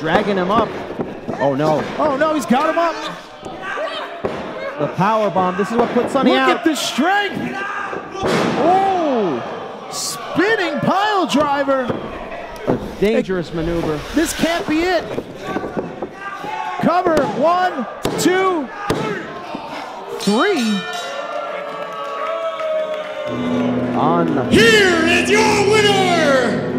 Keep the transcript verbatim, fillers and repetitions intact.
dragging him up. Oh no. Oh no, he's got him up. The power bomb. This is what put Sonny Look out. Look at the strength. Oh, spinning pile driver. A dangerous maneuver. This can't be it. Cover, one, two, three. On. Here is your winner,